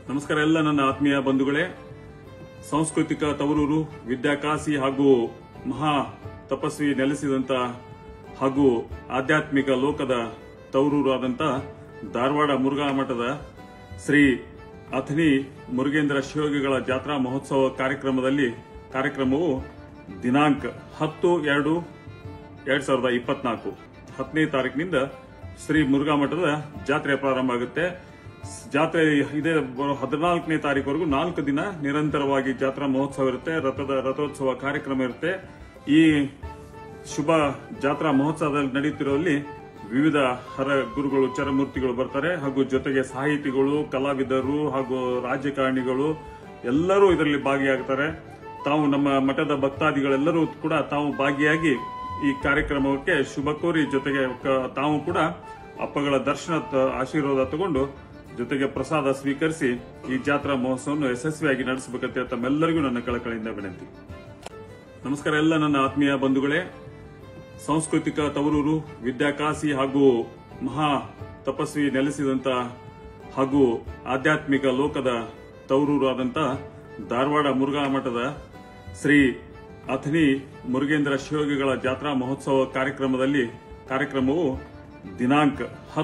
ನಮಸ್ಕಾರ ಎಲ್ಲ ನನ್ನ ಆತ್ಮೀಯ ಬಂಧುಗಳೇ. ಸಾಂಸ್ಕೃತಿಕ ತವರೂರು ವಿದ್ಯಾಕಾಶಿ ಹಾಗೂ ಮಹಾ ತಪಸ್ವಿ ನೆಲೆಸಿದಂತ ಹಾಗೂ ಆಧ್ಯಾತ್ಮಿಕ ಲೋಕದ ತವರೂರು ಆದಂತ ಧಾರವಾಡ ಮುರುಘಾ ಮಠದ ಶ್ರೀ ಅಥಣಿ ಮುರುಗೇಂದ್ರ ಶಿವಯೋಗಿಗಳ ಜಾತ್ರಾ ಮಹೋತ್ಸವ ಕಾರ್ಯಕ್ರಮವು ದಿನಾಂಕ 10/2/2024 10ನೇ ತಾರೀಕಿನಿಂದ ಶ್ರೀ ಮುರುಘಾ ಮಠದ ಜಾತ್ರೆ ಪ್ರಾರಂಭ ಆಗುತ್ತೆ. ಜಾತ್ರೆ ಇದೇ 14ನೇ ತಾರೀಕುವರೆಗೂ 4 ದಿನ ನಿರಂತರವಾಗಿ ಜಾತ್ರಾ ಮಹೋತ್ಸವ ಇರುತ್ತೆ. ರಥೋತ್ಸವ ಕಾರ್ಯಕ್ರಮ ಇರುತ್ತೆ. ಈ ಶುಭ ಜಾತ್ರಾ ಮಹೋತ್ಸವದಲ್ಲಿ ನಡೆಯುತ್ತಿರುವಲ್ಲಿ ವಿವಿಧ ಹರ ಗುರುಗಳು ಚರಮೂರ್ತಿಗಳು ಬರ್ತಾರೆ ಹಾಗೂ ಜೊತೆಗೆ ಸಾಹಿತಿಗಳು, ಕಲಾವಿದರು ಹಾಗೂ ರಾಜಕಾರಣಿಗಳು ಎಲ್ಲರೂ ಇದರಲ್ಲಿ ಭಾಗಿಯಾಗ್ತಾರೆ. ತಾವು ನಮ್ಮ ಮಠದ ಭಕ್ತಾದಿಗಳೆಲ್ಲರೂ ಕೂಡ ತಾವು ಭಾಗಿಯಾಗಿ ಈ ಕಾರ್ಯಕ್ರಮಕ್ಕೆ ಶುಭ ಕೋರಿ ಜೊತೆಗೆ ತಾವು ಕೂಡ ಅಪ್ಪಗಳ ದರ್ಶನ ಆಶೀರ್ವಾದ ತಗೊಂಡು ಜೊತೆಗೆ ಪ್ರಸಾದ ಸ್ವೀಕರಿಸಿ ಈ ಜಾತ್ರಾ ಮಹೋತ್ಸವವನ್ನು ಯಶಸ್ವಿಯಾಗಿ ನಡೆಸಬೇಕಂತ ತಮ್ಮೆಲ್ಲರಿಗೂ ನನ್ನ ಕಳಕಳಿಯಿಂದ ವಿನಂತಿ. ನಮಸ್ಕಾರ ಎಲ್ಲ ನನ್ನ ಆತ್ಮೀಯ ಬಂಧುಗಳೇ. ಸಾಂಸ್ಕೃತಿಕ ತವರೂರು ವಿದ್ಯಾಕಾಶಿ ಹಾಗೂ ಮಹಾ ತಪಸ್ವಿ ನೆಲೆಸಿದಂತ ಹಾಗೂ ಆಧ್ಯಾತ್ಮಿಕ ಲೋಕದ ತವರೂರು ಆದಂತ ಧಾರವಾಡ ಮುರುಘಾ ಮಠದ ಶ್ರೀ ಅಥಣಿ ಮುರುಗೇಂದ್ರ ಶಿವಯೋಗಿಗಳ ಜಾತ್ರಾ ಮಹೋತ್ಸವ ಕಾರ್ಯಕ್ರಮವು ದಿನಾಂಕ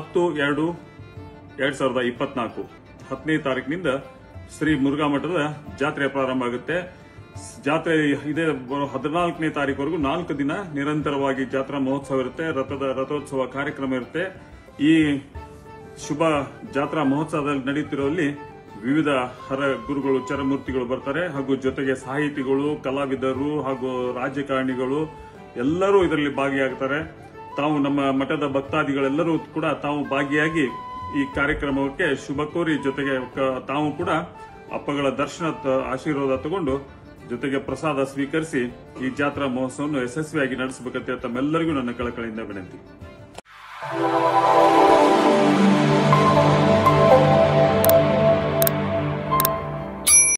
10/2/2024 10ನೇ ತಾರೀಕಿನಿಂದ ಶ್ರೀ ಮುರುಘಾ ಮಠದ ಜಾತ್ರೆ ಪ್ರಾರಂಭ ಆಗುತ್ತೆ. ಜಾತ್ರೆ ಇದೇ 14ನೇ ತಾರೀಕುವರೆಗೂ 4 ದಿನ ನಿರಂತರವಾಗಿ ಜಾತ್ರಾ ಮಹೋತ್ಸವ ಇರುತ್ತೆ. ರಥೋತ್ಸವ ಕಾರ್ಯಕ್ರಮ ಇರುತ್ತೆ. ಈ ಶುಭ ಜಾತ್ರಾ ಮಹೋತ್ಸವದಲ್ಲಿ ನಡೆಯುತ್ತಿರುವಲ್ಲಿ ವಿವಿಧ ಹರ ಗುರುಗಳು ಚರಮೂರ್ತಿಗಳು ಬರ್ತಾರೆ ಹಾಗೂ ಜೊತೆಗೆ ಸಾಹಿತಿಗಳು, ಕಲಾವಿದರು ಹಾಗೂ ರಾಜಕಾರಣಿಗಳು ಎಲ್ಲರೂ ಇದರಲ್ಲಿ ಭಾಗಿಯಾಗ್ತಾರೆ. ತಾವು ನಮ್ಮ ಮಠದ ಭಕ್ತಾದಿಗಳೆಲ್ಲರೂ ಕೂಡ ತಾವು ಭಾಗಿಯಾಗಿ ಈ ಕಾರ್ಯಕ್ರಮಕ್ಕೆ ಶುಭ ಕೋರಿ ಜೊತೆಗೆ ತಾವು ಕೂಡ ಅಪ್ಪಗಳ ದರ್ಶನ ಆಶೀರ್ವಾದ ತಗೊಂಡು ಜೊತೆಗೆ ಪ್ರಸಾದ ಸ್ವೀಕರಿಸಿ ಈ ಜಾತ್ರಾ ಮಹೋತ್ಸವವನ್ನು ಯಶಸ್ವಿಯಾಗಿ ನಡೆಸಬೇಕಂತ ತಮ್ಮೆಲ್ಲರಿಗೂ ನನ್ನ ಕಳಕಳಿಯಿಂದ ವಿನಂತಿ.